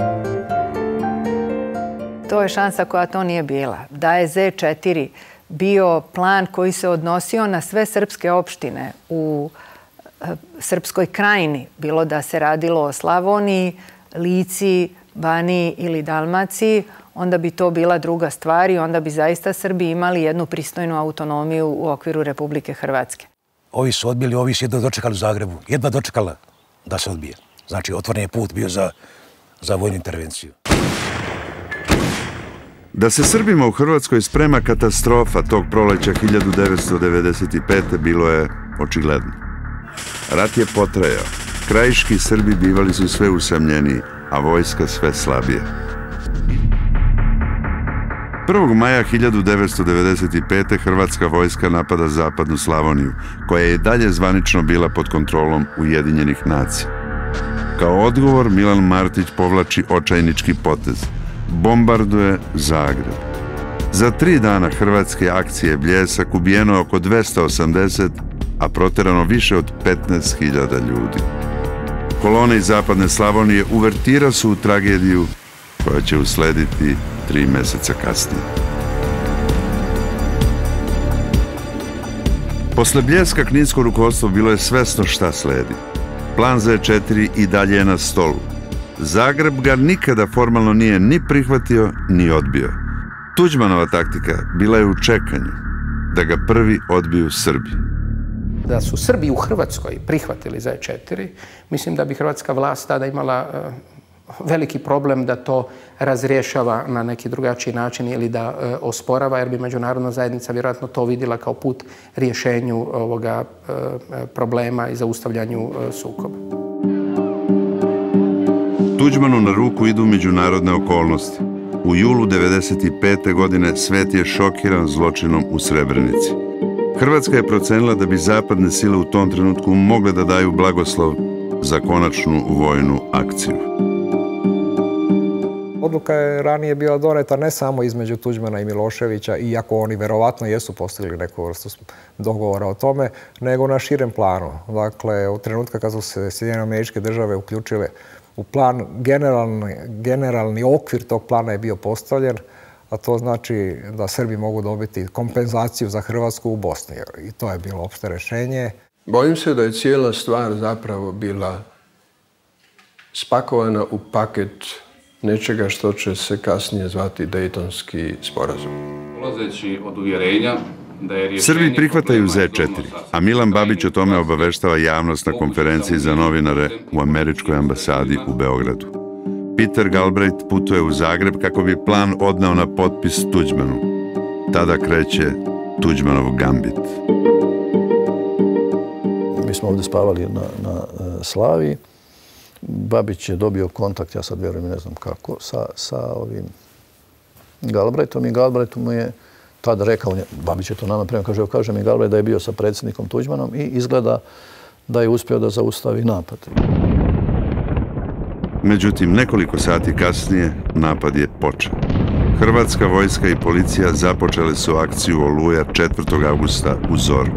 To je šansa koja to nije bila. Da je Z4 bio plan koji se odnosio na sve srpske opštine u Srpskoj Krajini, bilo da se radilo o Slavoniji, Lici, Baniji ili Dalmaciji, onda bi to bila druga stvar i onda bi zaista Srbi imali jednu pristojnu autonomiju u okviru Republike Hrvatske. Ovi su odbili, ovi su jedva dočekali u Zagrebu. Jedva dočekala da se odbije. Znači, otvoren je put bio za vojnu intervenciju. Da se Srbima u Hrvatskoj sprema katastrofa tog proleća 1995. bilo je očigledno. Rat je potrajao. Krajiški Srbi bivali su sve usamljeniji, a vojska sve slabije. 1. maja 1995. hrvatska vojska napada zapadnu Slavoniju, koja je dalje zvanično bila pod kontrolom Ujedinjenih nacija. Kao odgovor, Milan Martić povlači očajnički potez. Bombarduje Zagreb. Za 3 dana hrvatske akcije Bljesak ubijeno oko 280, a proterano više od 15.000 ljudi. Kolone iz zapadne Slavonije uvertira su u tragediju koja će uslediti 3 meseca kasnije. Posle bljeska kninsko rukovodstvo bilo je svesno šta sledi. Plan Z4 i dalje je na stolu. Zagreb ga nikada formalno nije ni prihvatio, ni odbio. Tuđmanova taktika bila je u čekanju, da ga prvi odbiju Srbi. Da su Srbi u Hrvatskoj prihvatili Z4, mislim da bi hrvatska vlast tada imala veliki problem da to razrješava na neki drugačiji način ili da osporava, jer bi međunarodna zajednica vjerojatno to vidjela kao put rješenju ovoga problema i zaustavljanju sukoba. Tuđmanu na ruku idu međunarodne okolnosti. U julu 1995. godine svet je šokiran zločinom u Srebrenici. Hrvatska je procenila da bi zapadne sile u tom trenutku mogle da daju blagoslov za konačnu vojnu akciju. Odluka je ranije bila doneta ne samo između Tuđmana i Miloševića, iako oni verovatno jesu postigli neku vrstu dogovora o tome, nego na širem planu. Dakle, u trenutka kad su se Sjedinjene Američke Države uključile u plan, generalni okvir tog plana je bio postavljen, a to znači da Srbi mogu dobiti kompenzaciju za Hrvatsku u Bosni. I to je bilo opšte rešenje. Bojim se da je cijela stvar zapravo bila spakovana u paket nečega što će se kasnije zvati Dejtonski sporazum. Polazeći od uvjerenja da je rješenje... Srbi prihvataju Z4, a Milan Babić o tome obaveštava javnost na konferenciji za novinare u američkoj ambasadi u Beogradu. Peter Galbraith putuje u Zagreb kako bi plan odneo na potpis Tuđmanu. Tada kreće Tuđmanov gambit. Mi smo ovdje spavali na Slaviji. Babić je dobio kontakt, ja sad vjerujem, ne znam kako, sa ovim Galbraithom i Galbraith mu je tada rekao, Babić je to nama prema, kaže mi Galbraith da je bio sa predsjednikom Tuđmanom i izgleda da je uspio da zaustavi napad. Međutim, nekoliko sati kasnije napad je počeo. Hrvatska vojska i policija započele su akciju Oluja 4. avgusta u zoru.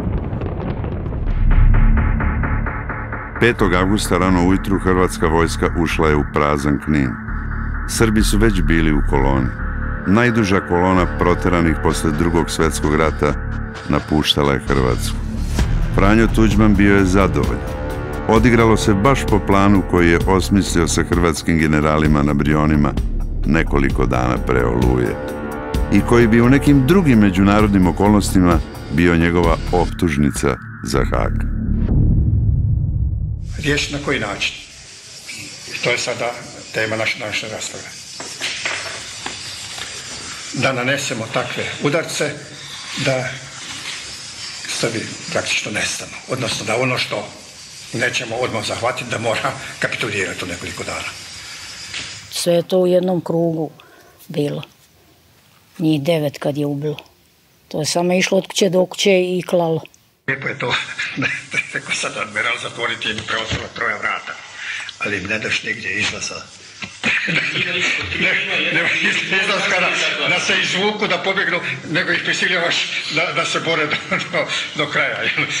5. avgusta rano ujutru hrvatska vojska ušla je u prazan Knin. Srbi su već bili u koloni. Najduža kolona proteranih posle Drugog svjetskog rata napuštala je Hrvatsku. Franjo Tuđman bio je zadovoljan. Odigralo se baš po planu koji je osmislio sa hrvatskim generalima na Brionima nekoliko dana pre Oluje i koji bi u nekim drugim međunarodnim okolnostima bio njegova optužnica za Hag. Riješiti na koji način? To je sada tema naše rasprave. Da nanesemo takve udarce da Srbi praktično nestanu. Odnosno da ono što nećemo odmah zahvatiti da mora kapitulirati u nekoliko dana. Sve je to u jednom krugu bilo. Njih 9 kad je ubilo. To je samo išlo od kuće do kuće i klalo. Lijepo je to, rekao sad admiral, zatvoriti im preostalo 3 vrata, ali im ne daš nigdje izlaza. Nema izlaska da se izvuku, da pobjegnu, nego ih prisiljavaš da se bore do kraja.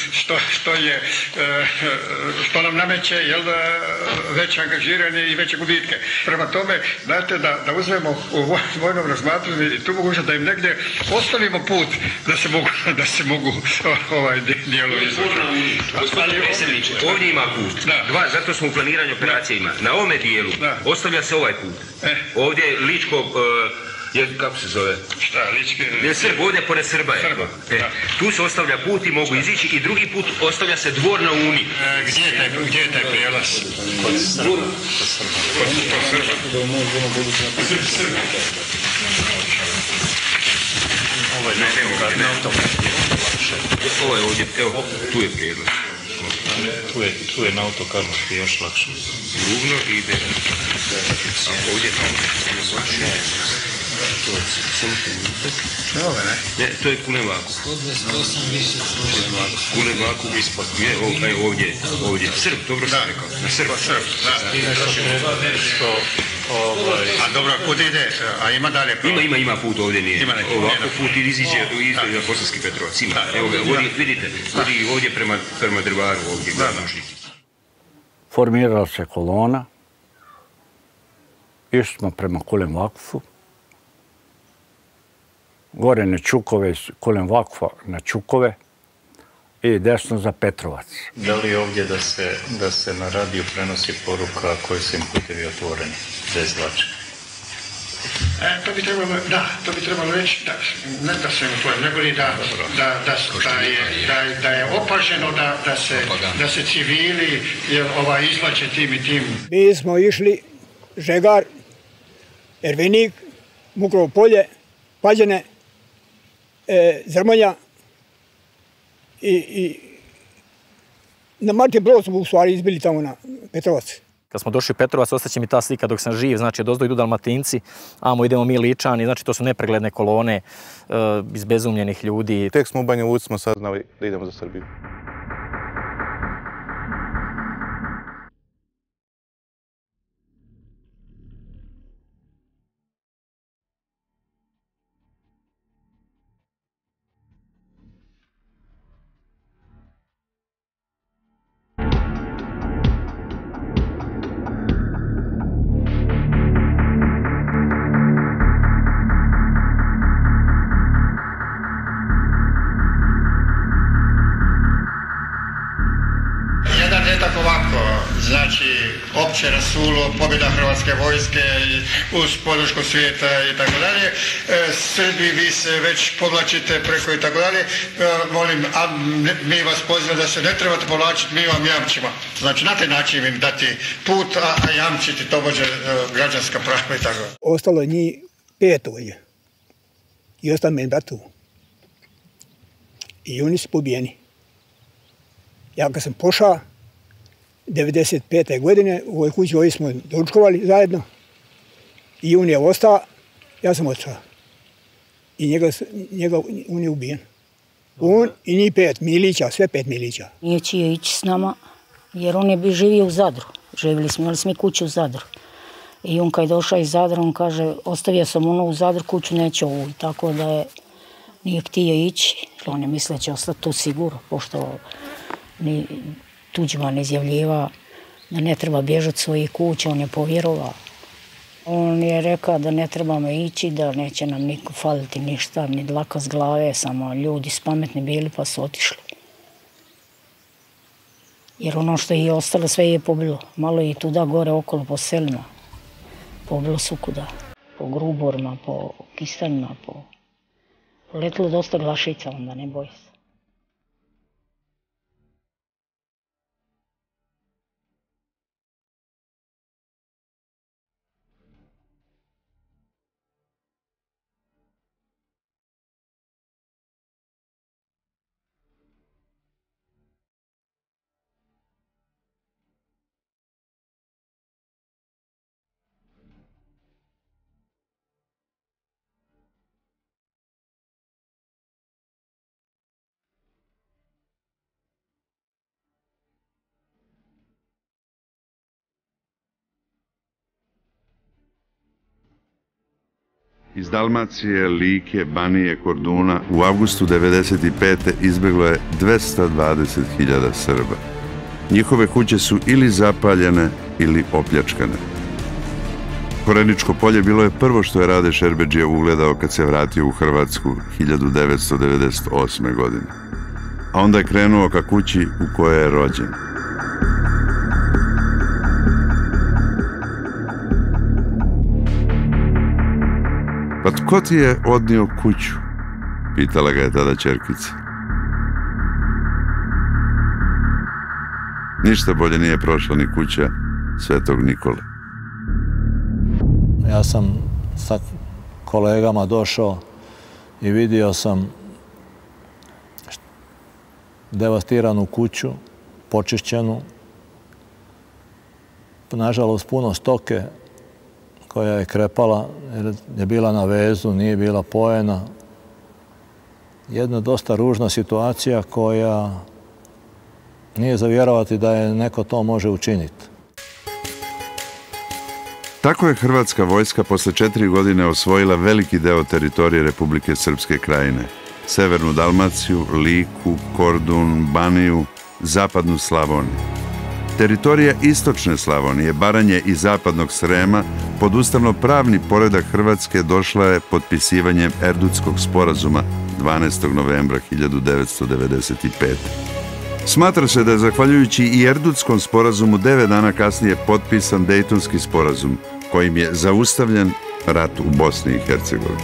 Što nam nameće veće angažiranje i veće gubitke. Prema tome, dajte da uzmemo u vojnom razmatranju i tu mogućnost da im negdje ostavimo put da se mogu dijelovi izvući. Gospodine predsjedniče, ovdje ima put. Zato smo u planiranju operacije ima. Na ovome dijelu ostavlja se ovaj put. Ovdje je Ličko, kako se zove? Šta, Ličke? Je Srb, ovdje pored Srba je. Tu se ostavlja put i mogu izići i drugi put ostavlja se Dvor na Uni. Gdje je taj prijelaz? Kod Srba. Kod Srba. Ovo je ovdje, evo, tu je prijedlog. Tu je na autokarnosti još lakše. Ruvno ide. A ovdje je ne, to je Kulen Vakuf. Kulen Vakuf ispod. Ne, ovdje. Srb, dobro sam rekao. Na Srba. A dobro, kud ide? A ima dalje? Ima put ovdje, nije. Ovako put iziđe na Bosanski Petrovac. Ima. Evo ga, vidite. Vodi ovdje prema Drvaru, ovdje. Formirala se kolona. Išli smo prema Kulen Vakufu. Gore na Čukove, Kulen Vakufa na Čukove. i desno za Petrovac. Da li je ovdje da se na radiju prenosi poruka koji su im putevi otvoreni, bez zlačenja? To bi trebalo reći, ne da se otvoreni, nego li da je opaženo da se civili izvlače tim i tim. Mi smo išli Žegar, Ervenik, Mukrovo polje, Pađene, Zrmanja i na Martin Brod smo u stvari izbili tamo na Petrovac. Kad smo došli u Petrovac, ostaće mi ta slika dok sam živ, znači dozdo idu Dalmatinci, amo idemo mi Ličani, znači to su nepregledne kolone izbezumljenih ljudi. Tek smo u Banja Luci smo saznali da idemo za Srbiju. Opće rasulo, pobjeda Hrvatske vojske uz podršku svijeta i tako dalje. Srbi, vi se već povlačite preko i tako dalje. Molim, a mi vas pozivamo da se ne trebate povlačiti, mi vam jamčimo. Znači, na taj način im dati put, a jamčiti tobože građanska prava i tako. Ostalo je njih 5 ovdje. I ostalo meni bratu. I oni su pobijeni. Ja kad sam pošao, 1995. godine u ovoj kući ovdje smo doručkovali zajedno i on je ostao, ja sam otišao. I on je ubijen. On i njih 5 Milića, sve 5 Milića. Nije će ići s nama jer on je živio u Zadru. Imali smo mi kuću u Zadru. I on kad je došao iz Zadra, on kaže, ostavio sam ono u Zadru, kuću neće ovu. Tako da je nije htio ići. On je mislio da će ostati tu sigurno, pošto ni Tuđman izjavljiva da ne treba bježati svojih kuća, on je povjerovao. On je rekao da ne trebamo ići, da neće nam niko faliti ništa, ni dlaka s glave, samo ljudi spametni bili pa su otišli. Jer ono što je ostalo sve je pobilo. Malo je i tuda gore okolo po selima. Pobilo sukuda. Po Gruborima, po Kistanjima, letilo dosta glašica onda, ne boj se. Iz Dalmacije, Like, Banije, Korduna u avgustu 1995. izbjeglo je 220.000 Srba. Njihove kuće su ili zapaljene ili opljačkane. Koreničko polje bilo je prvo što je Rade Šerbedžija ugledao kad se vratio u Hrvatsku 1998. godine. A onda je krenuo ka kući u kojoj je rođen. Pa tko ti je odnio kuću? Pitala ga je tada ćerkica. Ništa bolje nije prošla ni kuća Svetog Nikole. Ja sam sa kolegama došao i vidio sam devastiranu kuću, počišćenu. Nažalost, puno stoke koja je krepala, jer je bila na vezu, nije bila pojena. Jedna dosta ružna situacija koja nije za vjerovati da je neko to može učiniti. Tako je Hrvatska vojska posle 4 godine osvojila veliki deo teritorije Republike Srpske krajine. Severnu Dalmaciju, Liku, Kordun, Baniju, zapadnu Slavoniju. Teritorija istočne Slavonije, Baranje i zapadnog Srema pod ustavno-pravni poredak Hrvatske došla je potpisivanjem Erdutskog sporazuma 12. novembra 1995. Smatra se da je zahvaljujući i Erdutskom sporazumu 9 dana kasnije potpisan Dejtonski sporazum, kojim je zaustavljen rat u Bosni i Hercegovini.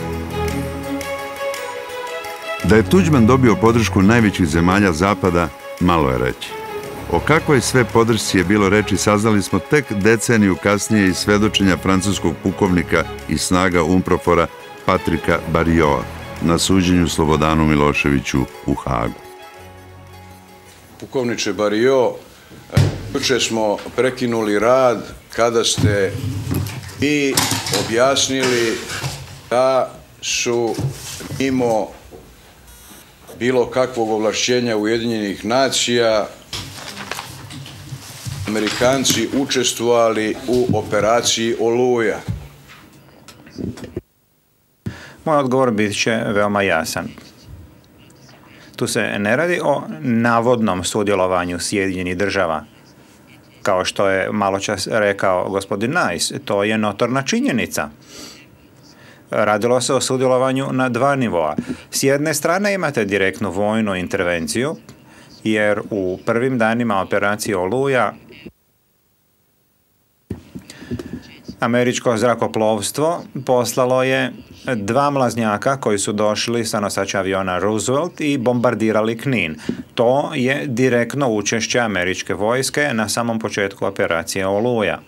Da je Tuđman dobio podršku najvećih zemalja Zapada, malo je reći. O kakvoj sve podršci je bilo reči saznali smo tek deceniju kasnije iz svedočenja francuskog pukovnika i snaga UNPROFOR-a Patrika Barillota na suđenju Slobodanu Miloševiću u Hagu. Pukovniče Barillot, juče smo prekinuli rad kada ste mi objasnili da su mimo bilo kakvog ovlašćenja Ujedinjenih nacija Amerikanci učestvovali u operaciji Oluja. Moj odgovor bit će veoma jasan. Tu se ne radi o navodnom sudjelovanju Sjedinjenih država. Kao što je maločas rekao gospodin Nice, to je notorna činjenica. Radilo se o sudjelovanju na dva nivoa. S jedne strane imate direktnu vojnu intervenciju, jer u prvim danima operacije Oluja američko zrakoplovstvo poslalo je 2 mlaznjaka koji su došli sa nosača aviona Roosevelt i bombardirali Knin. To je direktno učešće američke vojske na samom početku operacije Oluja.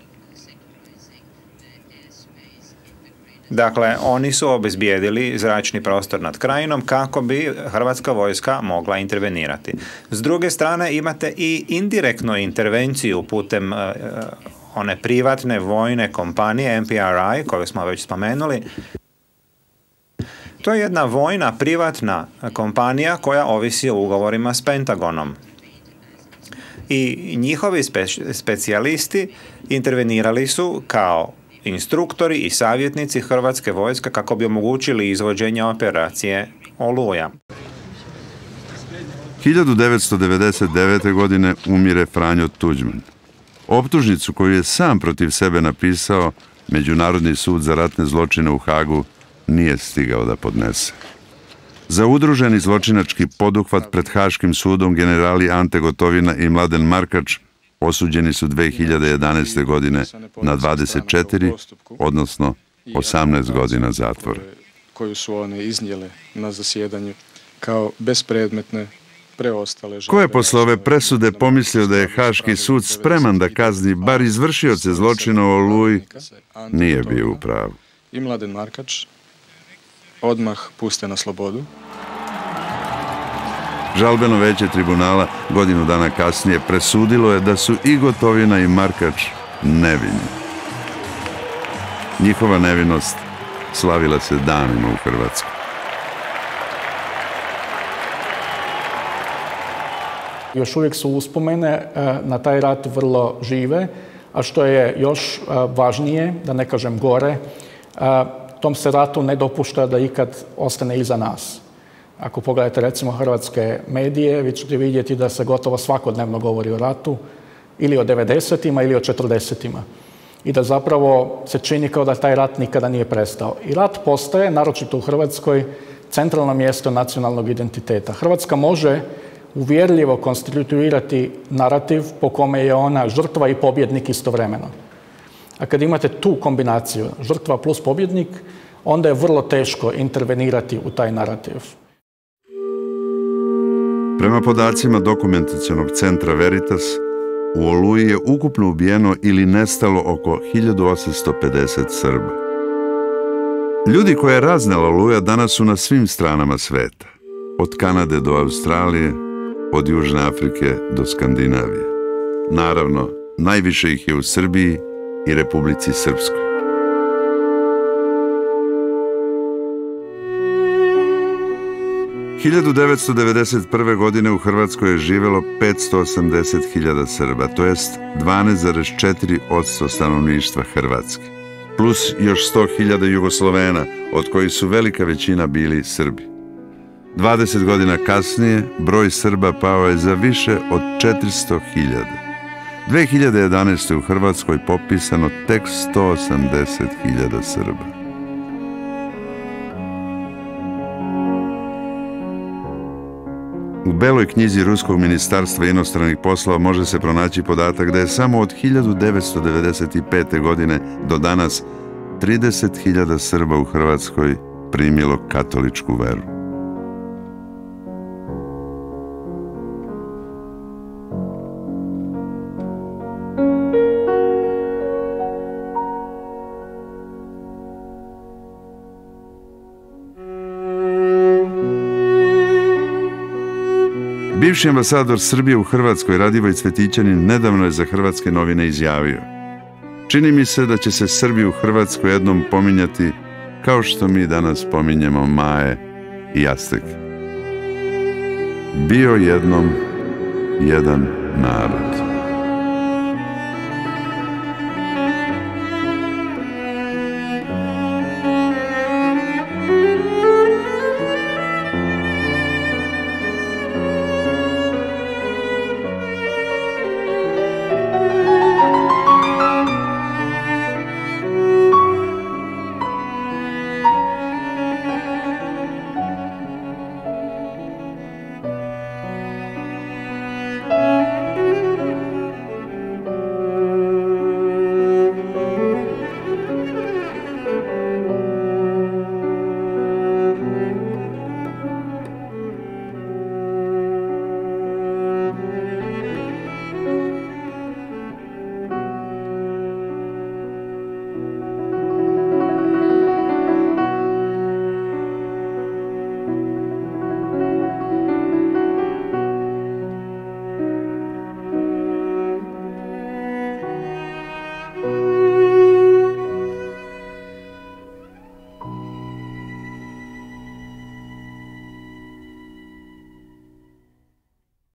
Dakle, oni su obezbijedili zračni prostor nad Krajinom kako bi hrvatska vojska mogla intervenirati. S druge strane, imate i indirektnu intervenciju putem one privatne vojne kompanije MPRI, koju smo već spomenuli. To je jedna vojna privatna kompanija koja ovisi o ugovorima s Pentagonom. I njihovi specijalisti intervenirali su kao instruktori i savjetnici hrvatske vojske kako bi omogućili izvođenje operacije Oluja. 1999. godine umire Franjo Tuđman. Optužnicu koju je sam protiv sebe napisao, Međunarodni sud za ratne zločine u Hagu nije stigao da podnese. Za udruženi zločinački poduhvat pred Haškim sudom generali Ante Gotovina i Mladen Markač osuđeni su 2011. godine na 24, odnosno 18 godina zatvora. Koju su one iznijele na zasjedanju kao bespredmetne preostale žalbe. Ko je posle ove presude pomislio da je Haški sud spreman da kazni bar izvršioce zločina u Oluji, nije bio u pravu. I Mladen Markač odmah puste na slobodu. Žalbeno veće tribunala godinu dana kasnije presudilo je da su i Gotovina i Markač nevini. Njihova nevinost slavila se danima u Hrvatskoj. Još uvijek su uspomene na taj rat vrlo žive, a što je još važnije, da ne kažem gore, tom se ratu ne dopušta da ikad ostane iza nas. Ako pogledate recimo hrvatske medije, vi ćete vidjeti da se gotovo svakodnevno govori o ratu, ili o 90-ima ili o 40-ima. I da zapravo se čini kao da taj rat nikada nije prestao. I rat postaje, naročito u Hrvatskoj, centralno mjesto nacionalnog identiteta. Hrvatska može uvjerljivo konstituirati narativ po kome je ona žrtva i pobjednik istovremeno. A kad imate tu kombinaciju, žrtva plus pobjednik, onda je vrlo teško intervenirati u taj narativ. Prema podacima dokumentacionog centra Veritas, u Oluji je ukupno ubijeno ili nestalo oko 1850 Srba. Ljudi koje je raznela Oluja danas su na svim stranama sveta, od Kanade do Australije, od Južne Afrike do Skandinavije. Naravno, najviše ih je u Srbiji i Republici Srpskoj. – 1991. godine u Hrvatskoj je živjelo 580.000 Srba, to jest 12,4% stanovništva Hrvatske, plus još 100.000 Jugoslovena, od kojih su velika većina bili Srbi. 20 godina kasnije broj Srba pao je za više od 400.000. 2011. u Hrvatskoj popisano tek 180.000 Srba. U Beloj knjizi Ruskog ministarstva inostranih poslova može se pronaći podatak da je samo od 1995. godine do danas 30.000 Srba u Hrvatskoj primilo katoličku veru. Bivši ambasador Srbije u Hrvatskoj Radivoj Cvetićanin nedavno je za Hrvatske novine izjavio: "Čini mi se da će se Srbi u Hrvatskoj jednom pominjati kao što mi danas pominjemo Maje i Azteke. Bio jednom jedan narod."